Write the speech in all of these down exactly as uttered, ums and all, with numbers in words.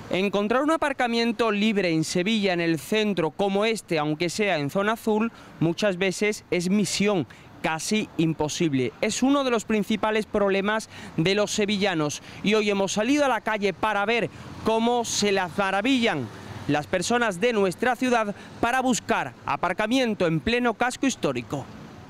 Encontrar un aparcamiento libre en Sevilla, en el centro, como este, aunque sea en zona azul, muchas veces es misión casi imposible. Es uno de los principales problemas de los sevillanos y hoy hemos salido a la calle para ver cómo se las maravillan las personas de nuestra ciudad para buscar aparcamiento en pleno casco histórico.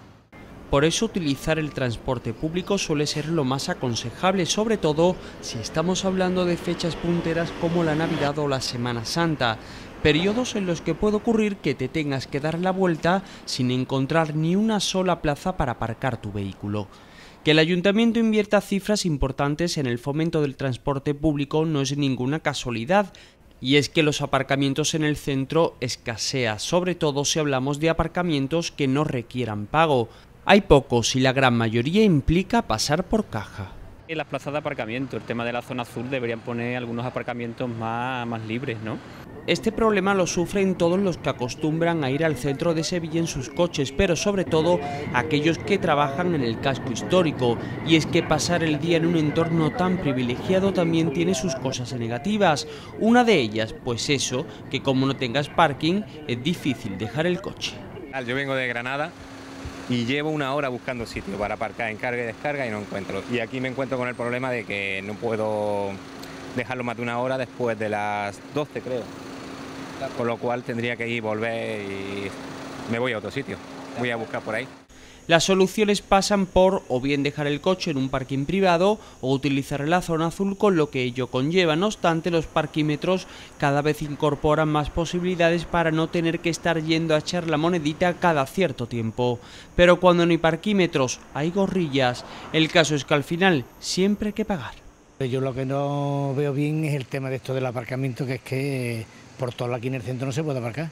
Por eso utilizar el transporte público suele ser lo más aconsejable, sobre todo si estamos hablando de fechas punteras como la Navidad o la Semana Santa, periodos en los que puede ocurrir que te tengas que dar la vuelta sin encontrar ni una sola plaza para aparcar tu vehículo. Que el Ayuntamiento invierta cifras importantes en el fomento del transporte público no es ninguna casualidad. Y es que los aparcamientos en el centro escasea, sobre todo si hablamos de aparcamientos que no requieran pago. Hay pocos y la gran mayoría implica pasar por caja. En las plazas de aparcamiento, el tema de la zona azul, deberían poner algunos aparcamientos más, más libres, ¿no? Este problema lo sufren todos los que acostumbran a ir al centro de Sevilla en sus coches, pero sobre todo aquellos que trabajan en el casco histórico. Y es que pasar el día en un entorno tan privilegiado también tiene sus cosas negativas. Una de ellas, pues eso, que como no tengas parking, es difícil dejar el coche. Yo vengo de Granada y llevo una hora buscando sitio para aparcar en carga y descarga y no encuentro. Y aquí me encuentro con el problema de que no puedo dejarlo más de una hora después de las doce, creo. Con lo cual tendría que ir, volver y me voy a otro sitio. Voy a buscar por ahí. Las soluciones pasan por o bien dejar el coche en un parking privado o utilizar la zona azul, con lo que ello conlleva. No obstante, los parquímetros cada vez incorporan más posibilidades para no tener que estar yendo a echar la monedita cada cierto tiempo. Pero cuando no hay parquímetros, hay gorrillas. El caso es que al final siempre hay que pagar. Yo lo que no veo bien es el tema de esto del aparcamiento, que es que por todo aquí en el centro no se puede aparcar.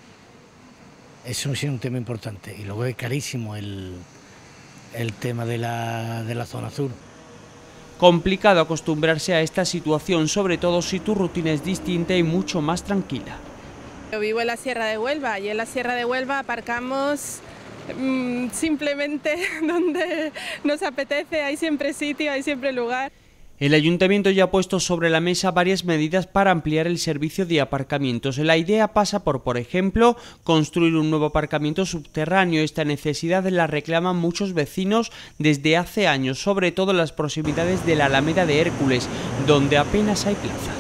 Eso sí es un tema importante. Y luego es carísimo el... el tema de la, de la zona azul. Complicado acostumbrarse a esta situación, sobre todo si tu rutina es distinta y mucho más tranquila. Yo vivo en la Sierra de Huelva y en la Sierra de Huelva aparcamos mmm, simplemente donde nos apetece, hay siempre sitio, hay siempre lugar. El Ayuntamiento ya ha puesto sobre la mesa varias medidas para ampliar el servicio de aparcamientos. La idea pasa por, por ejemplo, construir un nuevo aparcamiento subterráneo. Esta necesidad la reclaman muchos vecinos desde hace años, sobre todo en las proximidades de la Alameda de Hércules, donde apenas hay plaza.